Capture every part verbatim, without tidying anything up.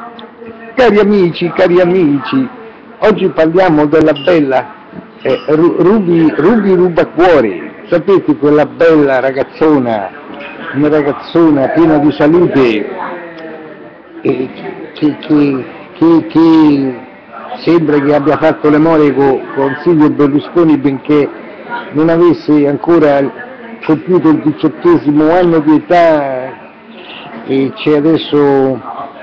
Cari amici, cari amici, oggi parliamo della bella eh, Ru- Ruby, Ruby Rubacuore. Sapete, quella bella ragazzona, una ragazzona piena di salute, eh, che, che- che- che sembra che abbia fatto l'amore co- con Silvio Berlusconi, benché non avesse ancora compiuto il diciottesimo anno di età, e c'è adesso,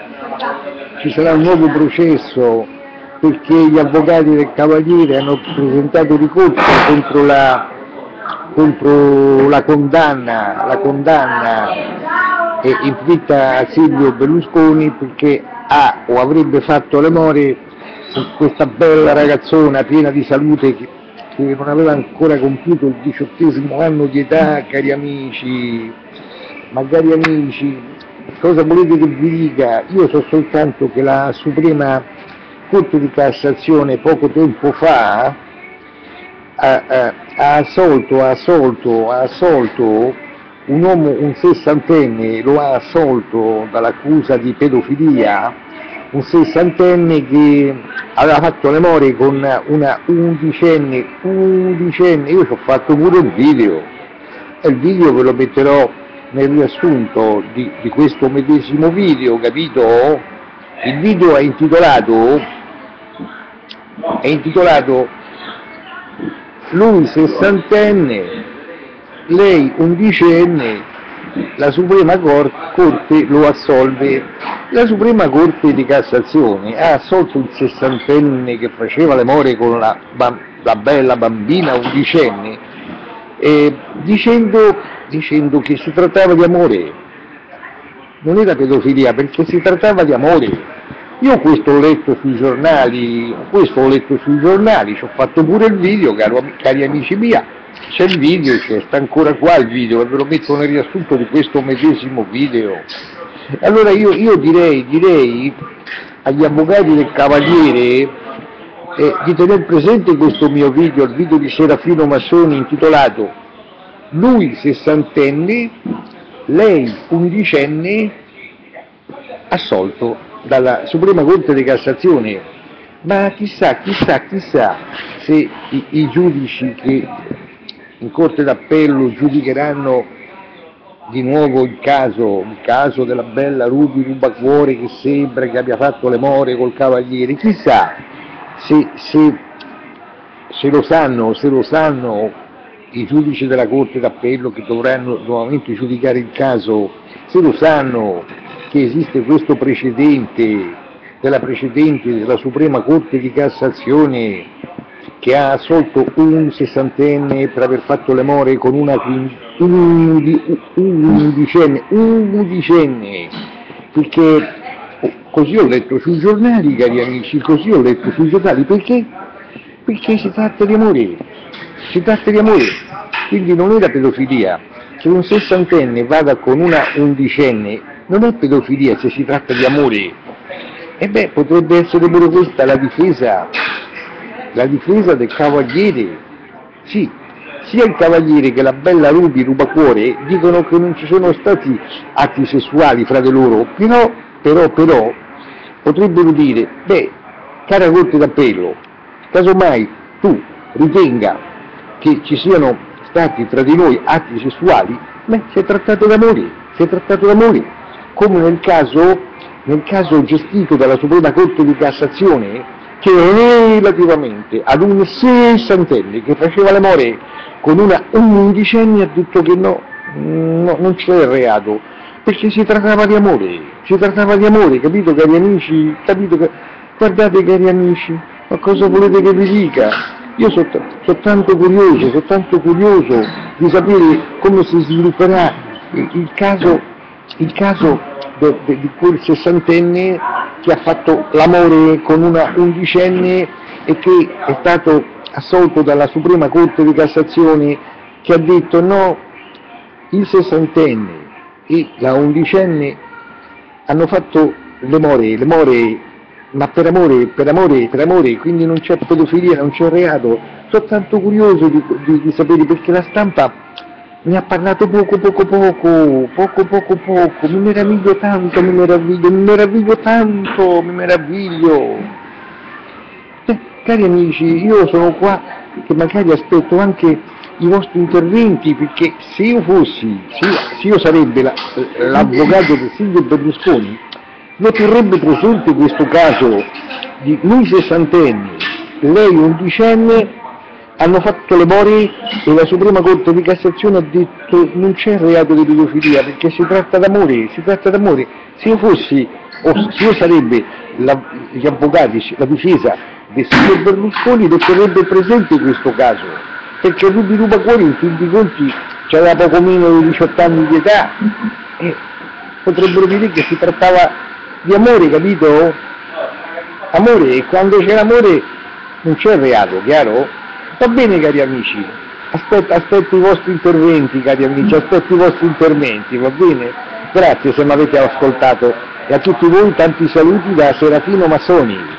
ci sarà un nuovo processo perché gli avvocati del Cavaliere hanno presentato ricorso contro la, contro la condanna, la condanna eh, inflitta a Silvio Berlusconi, perché ha o avrebbe fatto l'amore con questa bella ragazzona piena di salute che, che non aveva ancora compiuto il diciottesimo anno di età. Cari amici, ma cari amici, cosa volete che vi dica? Io so soltanto che la Suprema Corte di Cassazione poco tempo fa ha, ha, ha assolto, ha assolto, ha assolto un uomo, un sessantenne, lo ha assolto dall'accusa di pedofilia, un sessantenne che aveva fatto l'amore con una undicenne, undicenne, io ci ho fatto pure un video, e il video ve lo metterò nel riassunto di, di questo medesimo video, capito? Il video è intitolato, è intitolato lui sessantenne, lei undicenne, la Suprema Corte lo assolve. La Suprema Corte di Cassazione ha assolto il sessantenne che faceva l'amore con la, la bella bambina undicenne, eh, dicendo, dicendo che si trattava di amore, non era pedofilia, perché si trattava di amore. Io questo ho letto sui giornali, questo ho letto sui giornali, ci ho fatto pure il video, caro, cari amici miei, c'è il video, c'è, sta ancora qua il video, e ve lo metto nel riassunto di questo medesimo video. Allora io, io direi, direi agli avvocati del Cavaliere eh, di tenere presente questo mio video, il video di Serafino Massoni intitolato lui sessantenne, lei undicenne, assolto dalla Suprema Corte di Cassazione. Ma chissà, chissà, chissà se i, i giudici che in Corte d'Appello giudicheranno di nuovo il caso, il caso della bella Ruby Rubacuore che sembra che abbia fatto l'amore col Cavaliere, chissà se, se, se lo sanno, se lo sanno i giudici della Corte d'Appello che dovranno nuovamente giudicare il caso, se lo sanno che esiste questo precedente della precedente della Suprema Corte di Cassazione che ha assolto un sessantenne per aver fatto l'amore con una undicenne, undicenne, perché così ho letto sui giornali, cari amici, così ho letto sui giornali, perché? Perché si tratta di amore, si tratta di amore, quindi non era pedofilia. Che un sessantenne vada con una undicenne non è pedofilia se si tratta di amore. E beh, potrebbe essere pure questa la difesa, la difesa del Cavaliere. Sì, sia il Cavaliere che la bella Ruby Rubacuore dicono che non ci sono stati atti sessuali fra di loro, però, però, però, potrebbero dire, beh, cara Corte d'Appello, casomai tu ritenga che ci siano stati tra di noi atti sessuali, beh, si è trattato d'amore, si è trattato d'amore, come nel caso, nel caso gestito dalla Suprema Corte di Cassazione, che relativamente ad un sessantenne che faceva l'amore con una undicenne ha detto che no, no, non c'è il reato, perché si trattava di amore, si trattava di amore, capito cari amici, capito? Guardate cari amici, ma cosa volete che vi dica? Io sono so tanto curioso, sono tanto curioso di sapere come si svilupperà il, il caso, il caso de, de, di quel sessantenne che ha fatto l'amore con una undicenne e che è stato assolto dalla Suprema Corte di Cassazione, che ha detto no, il sessantenne e la undicenne hanno fatto l'amore, l'amore, ma per amore, per amore, per amore, quindi non c'è pedofilia, non c'è reato. Sono tanto curioso di, di, di sapere, perché la stampa mi ha parlato poco poco poco, poco poco poco, mi meraviglio tanto, mi meraviglio, mi meraviglio tanto, mi meraviglio. Eh, cari amici, io sono qua che magari aspetto anche i vostri interventi, perché se io fossi, se io, se io sarebbe la, l'avvocato di Silvio Berlusconi, lo terrebbe presente questo caso di lui sessantenni, lei undicenne, hanno fatto le more e la Suprema Corte di Cassazione ha detto non c'è reato di pedofilia perché si tratta d'amore, si tratta d'amore. Se io fossi, o se io sarebbe la, gli avvocati, la difesa del signor Berlusconi, lo terrebbe presente questo caso, perché Ruby Rubacuori in fin dei conti c'aveva poco meno di diciotto anni di età e potrebbero dire che si trattava di amore, capito? Amore, e quando c'è l'amore non c'è reato, chiaro? Va bene cari amici, aspetto, aspetto i vostri interventi cari amici, aspetto i vostri interventi, va bene? Grazie se mi avete ascoltato e a tutti voi tanti saluti da Serafino Massoni.